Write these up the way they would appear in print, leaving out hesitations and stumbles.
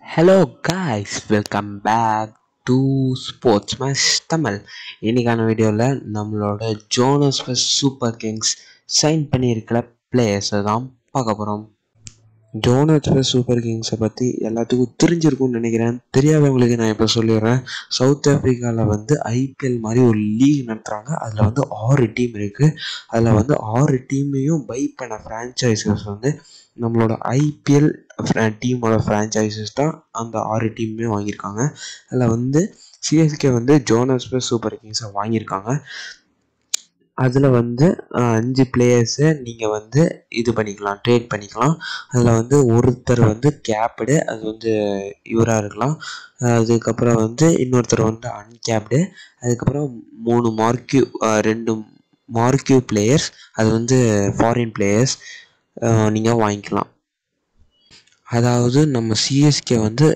Hello guys, welcome back to Sports Match Tamil. இன்னைக்கான வீடியோவில் நம்மளோட ஜோனஸ் சூப்பர் கிங்ஸ் சைன் பண்ணியிருக்கிற பிளேயர்ஸை தான் பார்க்க போகிறோம். ஜோனஸ் சூப்பர் கிங்ஸை பற்றி எல்லாத்துக்கும் தெரிஞ்சிருக்கும்னு நினைக்கிறேன். தெரியாதவங்களுக்கு நான் இப்போ சொல்லிடுறேன். சவுத் ஆஃப்ரிக்காவில் ஐபிஎல் மாதிரி ஒரு லீக் நடத்துகிறாங்க. அதில் 6 டீம் இருக்குது. அதில் 6 டீமையும் பை பண்ண ஃப்ரான்ச்சைசஸ் நம்மளோட ஐபிஎல் டீமோட ஃப்ரான்ச்சைசஸ் தான் அந்த 6 டீமுமே வாங்கியிருக்காங்க. அதில் சிஎஸ்கே ஜோனஸ் சூப்பர் கிங்ஸை வாங்கியிருக்காங்க. அதில் 5 பிளேயர்ஸை நீங்கள் இது பண்ணிக்கலாம், ட்ரேட் பண்ணிக்கலாம். அதில் ஒருத்தர் கேப்டு, அது இவராக இருக்கலாம். அதுக்கப்புறம் இன்னொருத்தர் அன்கேப்டு. அதுக்கப்புறம் 2 மார்க்யூ பிளேயர்ஸ், அது ஃபாரின் பிளேயர்ஸ் நீங்கள் வாங்கிக்கலாம். அதாவது நம்ம சிஎஸ்கே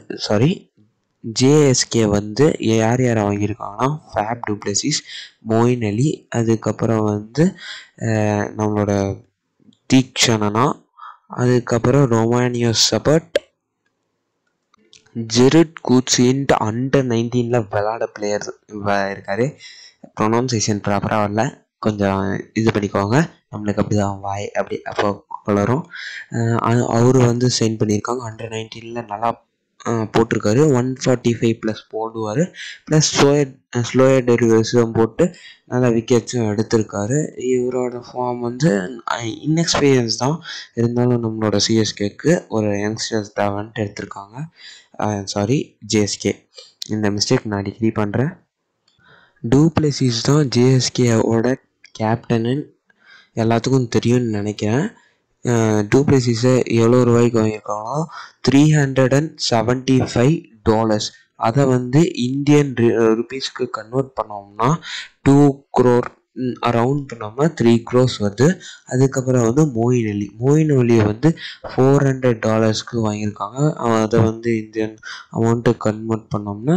ஜேஎஸ்கே யார் யாரை வாங்கியிருக்காங்கன்னா Faf du Plessis, Moeen Ali, அதுக்கப்புறம் நம்மளோட தீக்ஷணனா, அதுக்கப்புறம் ரொமானியோ சபட், ஜெரிட் கூட்ஸின்ட்டு அண்டர் 19 விளையாட பிளேயர் இருக்கார். ப்ரொனவுன்சேஷன் ப்ராப்பராக வரல, கொஞ்சம் இது பண்ணிக்கோங்க. நம்மளுக்கு அப்படி தான் வாய் அப்படி அப்போ வளரும். அவர் சைன் பண்ணியிருக்காங்க. அண்டர் 19 நல்லா போட்டிருக்காரு. 145+ போடுவார். ப்ளஸ் ஸ்லோயர் டெலிவரிஸும் போட்டு நல்லா விக்கெட்ஸும் எடுத்திருக்காரு. இவரோட ஃபார்ம் இன்எக்ஸ்பீரியன்ஸ் தான், இருந்தாலும் நம்மளோட சிஎஸ்கேக்கு ஒரு யங்ஸ்டர்ஸ் தேவைன்ட்டு எடுத்திருக்காங்க. ஜேஎஸ்கே. இந்த மிஸ்டேக் நான் அடிக்கடி பண்ணுறேன். டு பிளெசிஸ் தான் ஜேஎஸ்கேவோட கேப்டனு எல்லாத்துக்கும் தெரியும்னு நினைக்கிறேன். டு பிளெசிஸை எவ்வளோ ரூபாய்க்கு வாங்கியிருக்காங்கன்னா $375. அதை இந்தியன் ருபீஸ்க்கு கன்வெர்ட் பண்ணோம்னா 2 crore, அரவுண்ட் பண்ணோம்னா 3 crores வருது. அதுக்கப்புறம் மொயின் அலியை $400 வாங்கியிருக்காங்க. அதை இந்தியன் அமௌண்ட்டு கன்வெர்ட் பண்ணோம்னா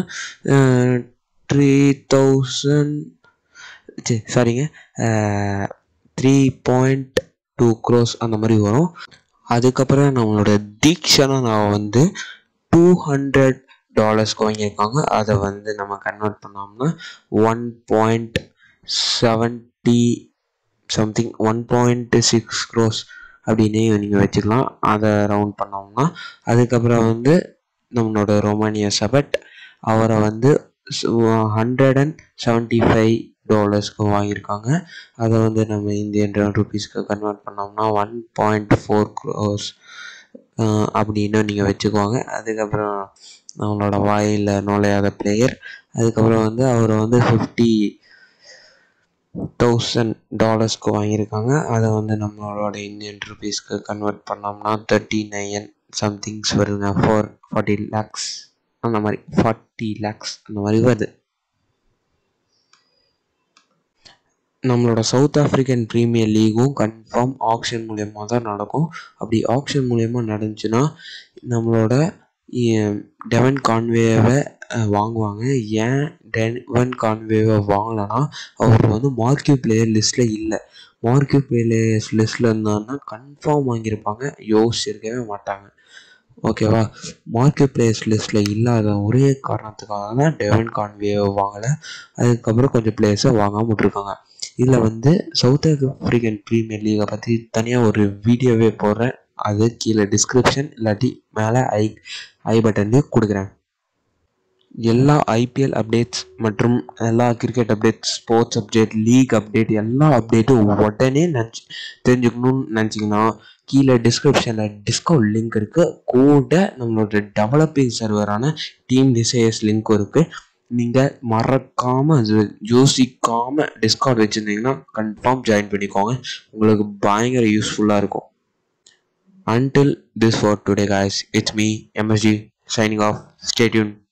3.2 crores அந்த மாதிரி வரும். அதுக்கப்புறம் நம்மளோட தீக்ஷணா $200 வாங்கியிருக்காங்க. அதை நம்ம கன்வெர்ட் பண்ணோம்னா 1.6 crores அப்படின்னு நீங்கள் வச்சுக்கலாம். அதை ரவுண்ட் பண்ணோம்னா. அதுக்கப்புறம் நம்மளோட ரொமானியோ சபட், அவரை $175 வாங்கியிருக்காங்க. அதை நம்ம இந்தியன் ருபீஸ்க்கு கன்வெர்ட் பண்ணோம்னா 1.4 crores அப்படின்னு நீங்கள் வச்சுக்குவாங்க. அதுக்கப்புறம் நம்மளோட வாயில் நுழையாத பிளேயர். அதுக்கப்புறம் அவர் $50,000 வாங்கியிருக்காங்க. அதை நம்மளோட இந்தியன் ருபீஸ்க்கு கன்வெர்ட் பண்ணோம்னா 39 சம்திங்ஸ் வருதுங்க. 40 lakhs அந்த மாதிரி, 40 lakhs அந்த மாதிரி வருது. நம்மளோட சவுத் ஆஃப்ரிக்கன் ப்ரீமியர் லீகும் கன்ஃபார்ம் ஆக்ஷன் மூலயமா தான் நடக்கும். அப்படி ஆக்ஷன் மூலயமா நடந்துச்சுன்னா நம்மளோட டெவன் கான்வேவை வாங்குவாங்க. ஏன் டெவன் கான்வேவை வாங்கலைன்னா அவர் மார்க்யூ பிளேயர் லிஸ்ட்டில் இல்லை. மார்க்யூ பிளேயர்ஸ் லிஸ்ட்டில் இருந்தாங்கன்னா கன்ஃபார்ம் வாங்கியிருப்பாங்க, யோசிச்சிருக்கவே மாட்டாங்க. ஓகேவா? மார்க்கெட் பிளேயர்ஸ் லிஸ்ட்டில் இல்லாத ஒரே காரணத்துக்காக தான் டெவன் கான்வேவை வாங்கலை. அதுக்கப்புறம் கொஞ்சம் பிளேயர்ஸை வாங்காமல் விட்டுருக்காங்க. இதில் சவுத் ஆஃப்ரிக்கன் ப்ரீமியர் லீகை பற்றி தனியாக ஒரு வீடியோவே போடுறேன். அது கீழே டிஸ்கிரிப்ஷன் இல்லாட்டி மேலே ஐ பட்டன்லேயும் கொடுக்குறேன். எல்லா ஐபிஎல் அப்டேட்ஸ் மற்றும் எல்லா cricket updates, sports update, league update, எல்லா அப்டேட்டும் உடனே தெரிஞ்சுக்கணும்னு நினச்சிங்கன்னா கீழே டிஸ்கிரிப்ஷனில் டிஸ்கவுண்ட் லிங்க் இருக்குது. கூட நம்மளோட டெவலப்பிங் சர்வரான டீம் டிசையர்ஸ் லிங்க்கும் இருக்குது. நீங்கள் மறக்காமல் அது யோசிக்காமல் டிஸ்கவுண்ட் வச்சுருந்தீங்கன்னா கன்ஃபார்ம் ஜாயின் பண்ணிக்கோங்க. உங்களுக்கு பயங்கர யூஸ்ஃபுல்லாக இருக்கும். Until this for today guys, it's me MSG signing off. Stay tuned.